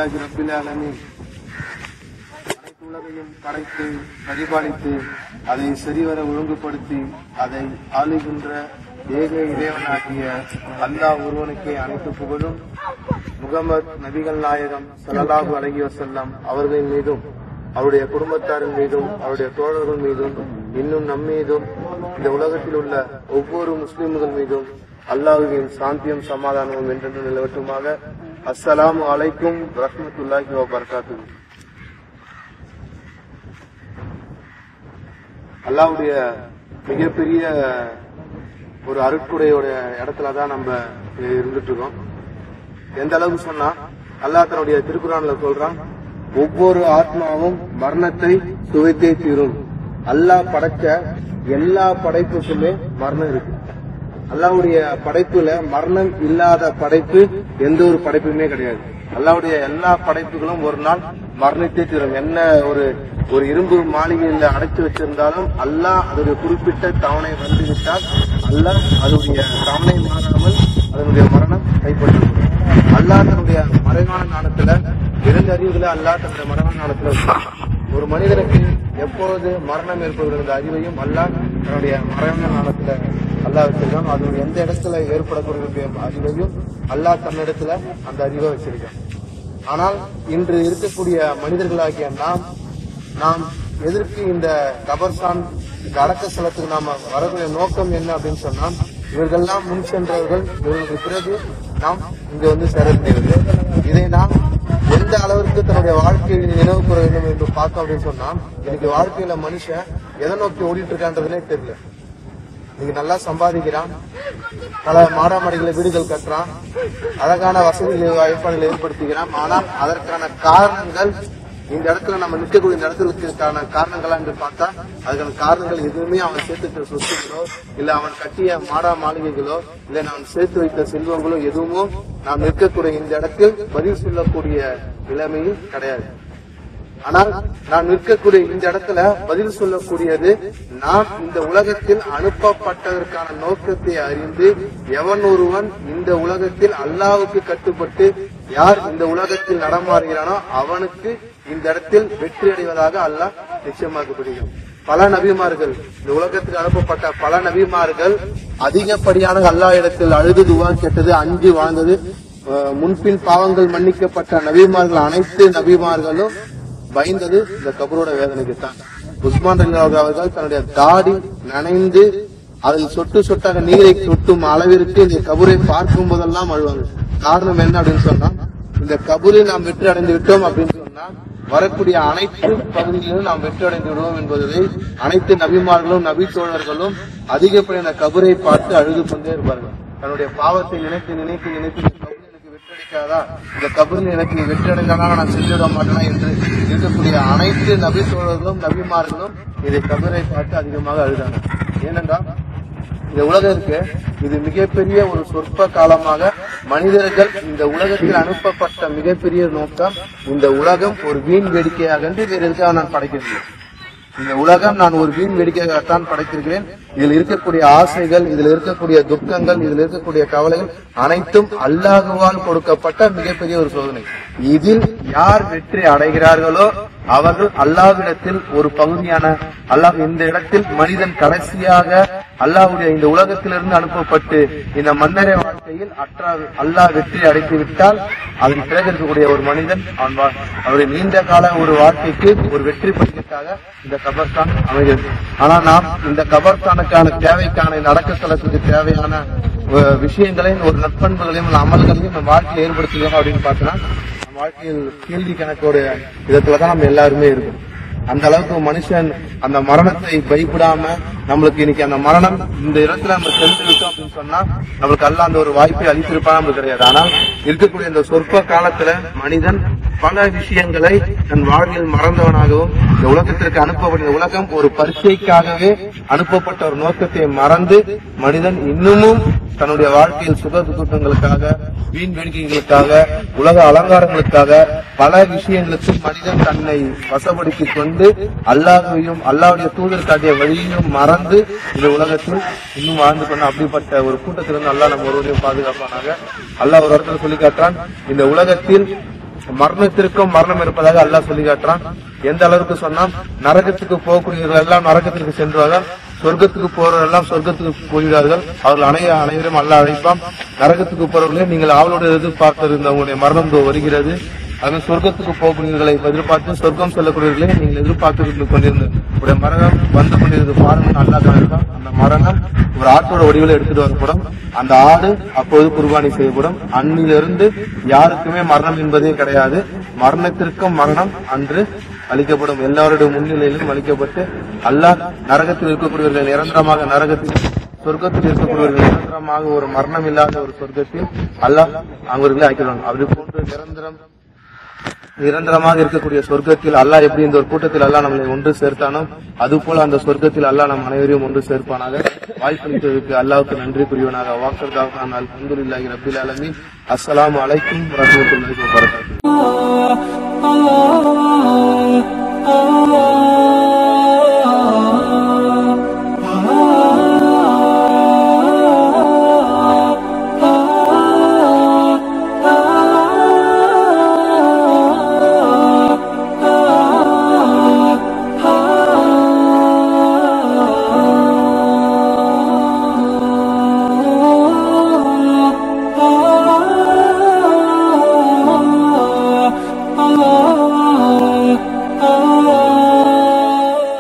அல்ஹம்துலில்லாஹி ரப்பில் ஆலமீன். அனைத்து உலகையும் படைத்து பரிபாலித்து அதை சரிவர ஒழுங்குபடுத்தி அதை ஆளுகின்ற ஏக இறைவனாகிய அல்லாஹ் ஒருவனுக்கே அனைத்து புகழும். முகமது நபிகள் நாயகம் ஸல்லல்லாஹு அலைஹி வஸல்லம் அவர்கள் மீதும் அவருடைய குடும்பத்தாரின் மீதும் அவருடைய தோழர்கள் மீதும் இன்னும் நம் மீதும் இந்த உலகத்தில் உள்ள ஒவ்வொரு முஸ்லிம்கள் மீதும் அல்லாஹ்வின் சாந்தியும் சமாதானமும் என்றென்று நிலவட்டுமாக. அஸ்ஸலாமு அலைக்கும் வரஹ்மத்துல்லாஹி வபரகாத்துஹு. அல்லாஹ்வுடைய மிகப்பெரிய ஒரு அருட்குடையோட இடத்துலதான் நம்ம இருந்துட்டு இருக்கோம். எந்த அளவுக்கு சொன்னா அல்லாஹ் தன்னுடைய திருக்குர்ஆன்ல சொல்றான், ஒவ்வொரு ஆத்மாவும் மரணத்தை சுவைத்தே தீரும். அல்லாஹ் படைச்ச எல்லா படைப்புக்குமே மரணம் இருக்கு. அல்லாஹ்வுடைய படைப்புல மரணம் இல்லாத படைப்பு எந்த ஒரு படைப்புமே கிடையாது. அல்லாஹ்வுடைய எல்லா படைப்புகளும் ஒரு நாள் மரணித்தே தீரும். என்ன ஒரு இரும்பு மாளிகையில அடைத்து வச்சிருந்தாலும் அல்லாஹ் அதனுடைய குறிப்பிட்ட தவணை வந்துவிட்டால் அல்லாஹ் அதனுடைய தவணை மாறாமல் அதனுடைய மரணம் கைப்பற்றும். அல்லாஹ் தன்னுடைய மறைவான ஞானத்துல 2 அறிவுகளை அல்லாஹ் தன்னுடைய மறைவான ஞானத்துல ஒரு மனிதனுக்கு எப்பொழுது மரணம் ஏற்படுகிற அறிவையும் அல்லாஹ் தன்னுடைய மறைவான ஞானத்துல அல்லாஹ் வச்சிருக்கான். அது எந்த இடத்துல ஏற்படக்கூடிய அறிவையும் அல்லாஹ் தன்னிடத்துல அந்த அறிவை வச்சிருக்கான். ஆனால் இன்று இருக்கக்கூடிய மனிதர்களாகிய நாம் எதற்கு இந்த கபர்ஸ்தான் இந்த அடக்க ஸ்தலத்துக்கு நாம வரக்கூடிய நோக்கம் என்ன அப்படின்னு சொன்னா, இவர்கள்லாம் முன் சென்றவர்கள், இவர்களுக்கு பிறகு நாம் இங்க வந்து சேர முடியாது. இதை நாம் எந்த அளவிற்கு தன்னுடைய வாழ்க்கையை நினைவு கூற வேண்டும் என்று பார்த்தோம் அப்படின்னு சொன்னா, இன்னைக்கு வாழ்க்கையில மனுஷன் எதை நோக்கி ஓடிட்டு இருக்கான்றதுனே தெரியல. இன்னைக்கு நல்லா சம்பாதிக்கிறான், பல மாடாமடிகளை வீடுகள் கட்டுறான், அழகான வசதிகளை வாய்ப்பாடுகளை ஏற்படுத்துகிறான். ஆனால் அதற்கான காரணங்கள் இந்த இடத்துல நம்ம நிற்கக்கூடிய இந்த இடத்துக்கான காரணங்களா என்று பார்த்தா அதுக்கான காரணங்கள் எதுவுமே அவன் சேர்த்துக்கிற சொத்துகளோ இல்ல அவன் கட்டிய மாடா மாளிகைகளோ இல்ல நான் சேர்த்து வைத்த செல்வங்களோ எதுவுமோ நாம் நிற்கக்கூடிய இந்த இடத்தில் பதில் சொல்லக்கூடிய நிலைமையும் கிடையாது. ஆனால் நான் நிற்கக்கூடிய இந்த இடத்துல பதில் சொல்லக்கூடியது, நாம் இந்த உலகத்தில் அனுப்பப்பட்டதற்கான நோக்கத்தை அறிந்து எவன் ஒருவன் இந்த உலகத்தில் அல்லாஹ்வுக்கு கட்டுப்பட்டு யார் இந்த உலகத்தில் நடமாறுகிறானோ அவனுக்கு இந்த இடத்தில் வெற்றி அடைவதாக அல்லாஹ் நிச்சயமாக்கப்படுகிறது. பல நபிமார்கள், இந்த உலகத்துக்கு அனுப்பப்பட்ட பல நபிமார்கள் அதிகப்படியான அல்லாஹ் இடத்தில் அழுது துவா கேட்டது, அஞ்சு வாழ்ந்தது, முன்பின் பாவங்கள் மன்னிக்கப்பட்ட நபிமார்கள் அனைத்து நபிமார்களும் பயந்தது இந்த கபரோட வேதனைக்கு தான். உஸ்மான் ரலியல்லாஹு அவர்கள் தன்னுடைய தாடி நனைந்து அதில் சொட்டு சொட்டாக நீரை சொட்டும் அளவிற்கு இந்த கபரை பார்க்கும் போதெல்லாம் அழுவாங்க. காரணம் என்ன அப்படின்னு சொன்னா, இந்த கபரில் நாம் வெற்றி அடைந்து விட்டோம் அப்படின்னு சொன்னா வரக்கூடிய அனைத்து பகுதிகளிலும் நாம் வெற்றி அடைந்து விடுவோம் என்பதை அனைத்து நபிமார்களும் நபி தோழர்களும் அதிகப்படியான கபரை பார்த்து அழுது கொண்டே இருப்பார்கள். தன்னுடைய பாவத்தை நினைத்து நினைத்து நினைத்து வெற்றடிக்காதா, இந்த கபரில் எனக்கு நீ வெற்றி அடைந்தாலும் நான் சென்றுவிட மாட்டேனா என்று இருக்கக்கூடிய அனைத்து நபி தோழர்களும் நபிமார்களும் இதை கபரை பார்த்து அதிகமாக அழுதாங்க. ஏனென்றால் இந்த உலகிற்கு இது மிகப்பெரிய ஒரு சொற்ப காலமாக மனிதர்கள் இந்த உலகத்தில் அனுப்பப்பட்ட மிகப்பெரிய நோக்கம், இந்த உலகம் ஒரு வீண் வேடிக்கையாக என்று வேறு எதுக்காக நான் படைக்கிறேன். இந்த உலகம் நான் ஒரு வீண் வேடிக்கையாகத்தான் படைத்திருக்கிறேன். இதில் இருக்கக்கூடிய ஆசைகள், இதில் இருக்கக்கூடிய துக்கங்கள், இதில் இருக்கக்கூடிய கவலைகள் அனைத்தும் அல்லாஹ்வால் கொடுக்கப்பட்ட மிகப்பெரிய ஒரு சோதனை. இதில் யார் வெற்றி அடைகிறார்களோ அவர்கள் அல்லாஹ்விடத்தில் ஒரு பகுதியான அல்லாஹ் இந்த இடத்தில் மனிதன் கடைசியாக அல்லாஹ்வுடைய இந்த உலகத்திலிருந்து அனுப்பப்பட்டு இந்த மன்னரை வாழ்க்கையில் அல்லாஹ் வெற்றி அடைத்து விட்டால் அதன் பிறகு இருக்கக்கூடிய ஒரு மனிதன் அவருடைய நீண்ட கால ஒரு வாழ்க்கைக்கு ஒரு வெற்றி படிக்கட்டாக இந்த கபர்ஸ்தான் அமைகிறது. ஆனால் நாம் இந்த கபர்ஸ்தானுக்கான தேவைக்கான இந்த அடக்கத்தலத்துக்கு தேவையான விஷயங்களையும் ஒரு நற்பண்புகளையும் அமல்களையும் நம்ம வாழ்க்கையில் ஏற்படுத்துகிறோம் அப்படின்னு பார்த்தோம்னா நம்ம வாழ்க்கையில் கேள்வி கணக்கோட விதத்துலதான் நம்ம எல்லாருமே இருக்கும். அந்த அளவுக்கு மனுஷன் அந்த மரணத்தை பயப்படாம நம்மளுக்கு இன்னைக்கு அந்த மரணம் இந்த இடத்துல நம்ம சென்று விட்டோம் அப்படின்னு சொன்னா நம்மளுக்கு அல்லாஹ் அந்த ஒரு வாய்ப்பை அளித்திருப்பா நம்மளுக்கு கிடையாது. ஆனால் இருக்கக்கூடிய இந்த சொற்ப காலத்துல மனிதன் பல விஷயங்களை தன் வாழ்வில் மறந்தவனாகவும் இந்த உலகத்திற்கு அனுப்பப்பட்ட உலகம் ஒரு பரீட்சைக்காகவே அனுப்பப்பட்ட ஒரு நோக்கத்தை மறந்து மனிதன் இன்னமும் தன்னுடைய வாழ்க்கையில் சுக துக்கங்களுக்காக, வீண் வேடிக்கைகளுக்காக, உலக அலங்காரங்களுக்காக, பல விஷயங்களுக்கு மனிதன் தன்னை வசப்படுத்திக் கொண்டு அல்லாஹ்வையும் அல்லாஹ்வுடைய தூதர் காட்டிய வழியையும் மறந்து இந்த உலகத்தில் இன்னும் வாழ்ந்து கொண்டு அப்படிப்பட்ட ஒரு கூட்டத்திலிருந்து அல்லாஹ் நம்ம ஒருவரையும் பாதுகாப்பானாக. அல்லாஹ் ஒரு இடத்துல சொல்லி காட்டுறான், இந்த உலகத்தில் மரணத்திற்கும் மரணம் இருப்பதாக அல்லாஹ் சொல்லி காட்டுறான். எந்த அளவுக்கு சொன்னா, நரகத்துக்கு போகக்கூடியவர்கள் எல்லாம் நரகத்திற்கு சென்றுவார்கள், சொர்க்கத்துக்கு போறவர்கள் எல்லாம் சொர்க்கத்துக்கு போய்விடார்கள். அவர்கள் அனைவரும் அல்லாஹ் அழைப்பான். நரகத்துக்கு போறவர்களே நீங்கள் அவளோட எதிர்பார்த்திருந்த உங்களுடைய மரணம் வருகிறது. அது சொர்க்கத்துக்கு போகக்கூடியவர்களை எதிர்பார்த்து சொர்க்கம் செல்லக்கூடியவர்களே நீங்கள் எதிர்பார்த்து கொண்டிருந்த ஒரு மரணம் வந்து கொண்டிருந்த பாருங்க அல்லாஹ் காண்பான். அந்த மரணம் ஒரு ஆட்டோட வடிவில் எடுத்துட்டு வரப்படும். அந்த ஆடு அப்போது குர்பானி செய்யப்படும். அன்னிலிருந்து யாருக்குமே மரணம் என்பதே கிடையாது. மரணத்திற்கும் மரணம் அன்று அளிக்கப்படும். எல்லாருடைய முன்னிலையிலும் அளிக்கப்பட்டு அல்லாஹ் நரகத்தில் இருக்கக்கூடியவர்கள் நிரந்தரமாக நரகத்தில், சொர்க்கத்தில் இருக்கக்கூடியவர்கள் நிரந்தரமாக ஒரு மரணம் இல்லாத ஒரு சொர்க்கத்தில் அல்லாஹ் அவர்களை ஆக்கிடுவாங்க. அப்படி போன்று நிரந்தரமாக இருக்கக்கூடிய சொர்க்கத்தில் அல்லாஹ் எப்படி இந்த ஒரு கூட்டத்தில் அல்லாஹ் நம்மளை ஒன்று சேர்த்தானோ அது போல அந்த சொர்க்கத்தில் அல்லாஹ் நம் அனைவரையும் ஒன்று சேர்ப்பானாக. வாய்ப்பளித்ததற்கு அல்லாஹ்வுக்கு நன்றி புரிவனாக. வாக்கர்தாக அல்ஹம்துலில்லாஹி ரப்பில் ஆலமீன். அஸ்ஸலாமு அலைக்கும் வரஹ்மத்துல்லாஹி வபரகாத்துஹு.